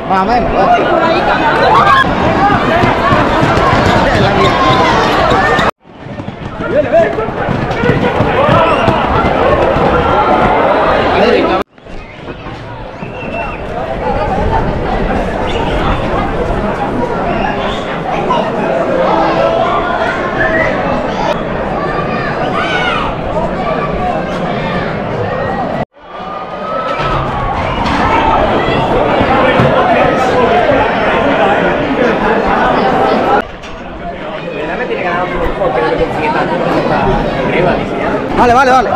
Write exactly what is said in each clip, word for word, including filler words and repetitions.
Más o menos. Vale, vale, vale.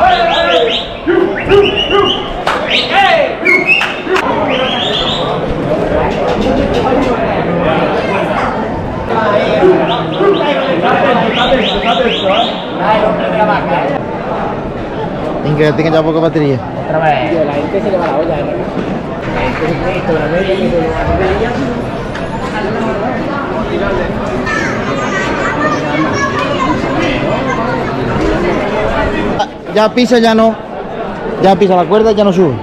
Tienen que tienen ya poca batería. Otra vez. Tío, la gente se le va la olla, ¿eh? La gente se cree esto, la media que se le va la batería. Ya pisa, ya no. Ya pisa la cuerda, ya no sube.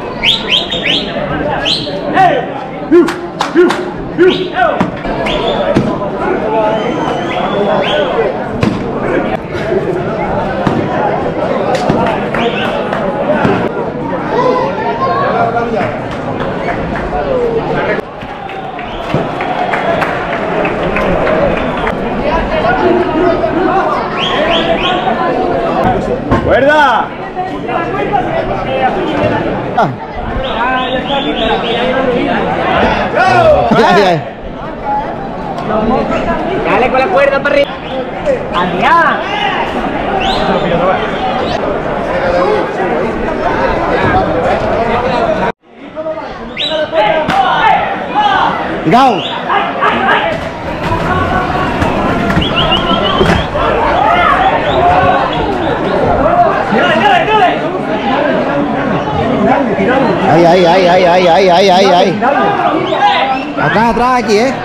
¡Cuerda! Ah. Ya, ya. Dale con la cuerda para arriba. ¡Allá! Cuidado. Ahí, ahí, ahí, ahí, ahí, ahí, ahí, ahí, ahí. Atrás, atrás, aquí, eh.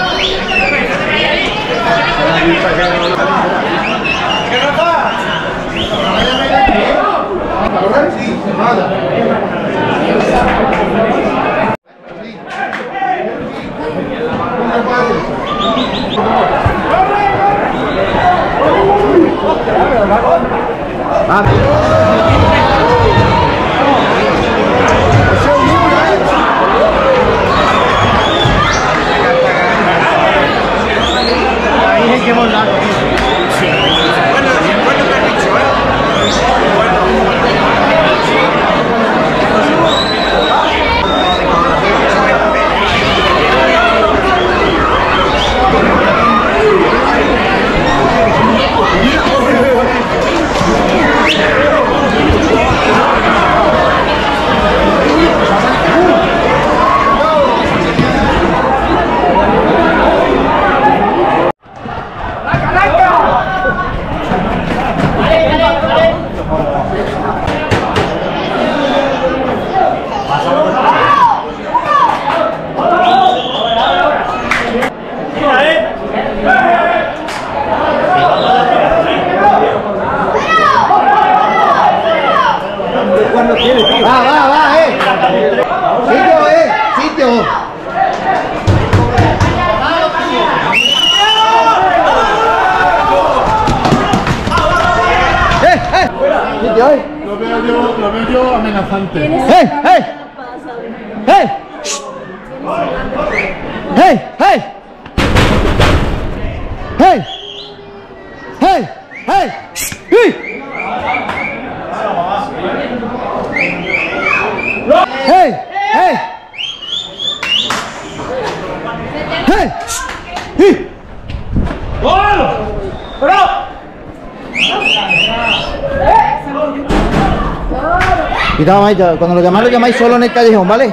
Ah. Que volar. Sí. Bueno, bueno que has dicho, ¿eh? Bueno. Va, va, va, eh. Sitio, eh. Sitio. Eh, eh. Sitio, eh. Lo veo yo, lo veo yo amenazante. Eh, eh. Eh. Hey, hey. Hey. Hey, hey. Hey. Hey, hey. Hey. Hey. Cuidado, maestro, cuando lo llamáis, lo llamáis solo en el callejón, ¿vale?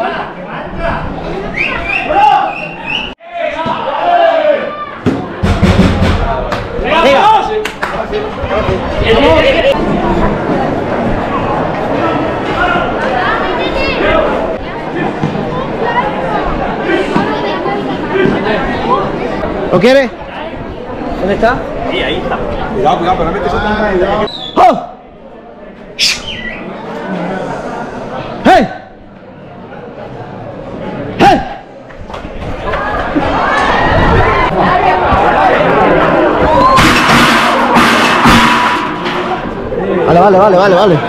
¿Lo quiere? ¿Dónde está? Sí, ahí está. Cuidado, cuidado, pero no metes otra vez. ¡Oh! ¡Hey! ¡Hey! Vale, vale, vale, vale, vale.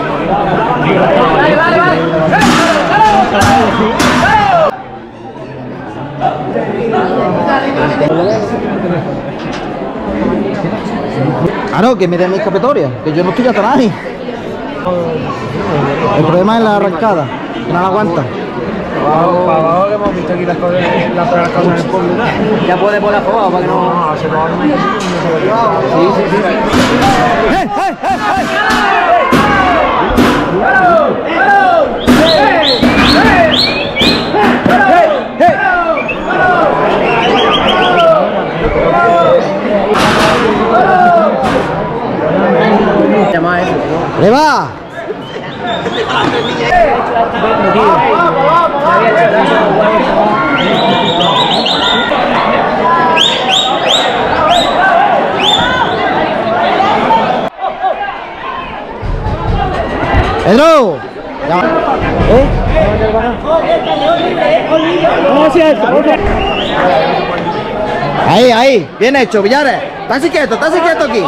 Ah, no, que me den mi escapatoria, que yo no estoy atrás ahí. El problema es la arrancada, que no la aguanta. Para abajo que hemos visto aquí las cosas en el pueblo. Ya puede poner para abajo para que no. No, se va a Sí, sí, sí. ¡Eh, eh, eh, eh! ¡Le va! ¡Pedro! ¿Eh? Ahí, ahí, bien hecho, Villares. Estás quieto, estás quieto aquí.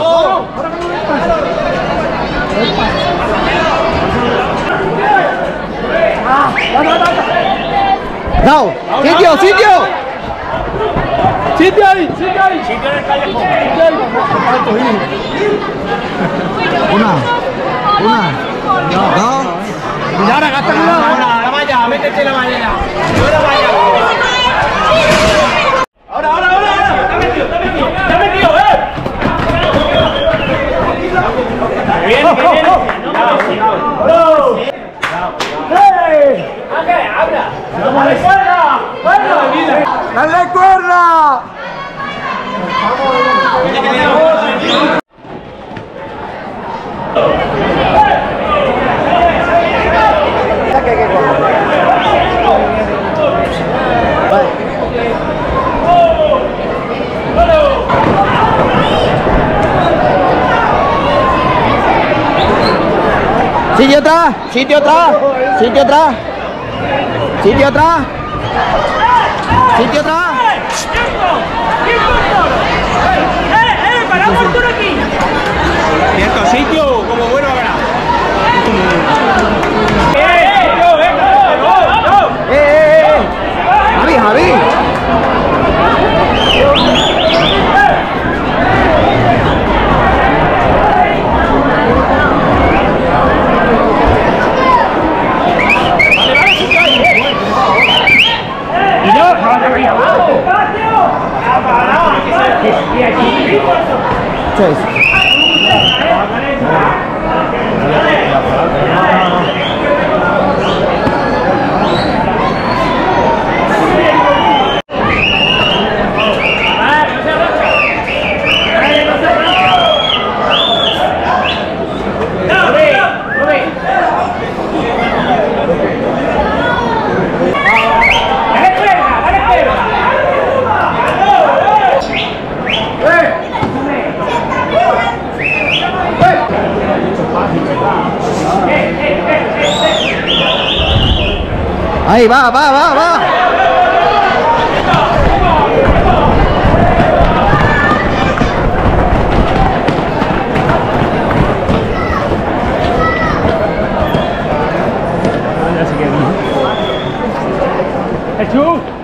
No, sitio, sitio. Sitio ahí, sitio ahí. Sitio en el callejón. Una, una, dos. Ahora, gasta una, la valla, métete la valla. Yo la valla. Ahora, ahora, ahora, ahora. Está metido, está metido, está metido, eh. Bien, bien, bien. ¡Dale cuerda! ¡Dale cuerda! Sitio atrás, sitio atrás, sitio atrás, sitio atrás, sitio atrás. ¡Eh, eh! ¡Paramos tú aquí! Cierto sitio, como bueno a ganar. ¡Eh, eh! ¡Yo, venga! ¡Eh, eh, eh! ¡Javi, Javi! ¿Qué es? Ahí va, va, va, va. ¡Echú!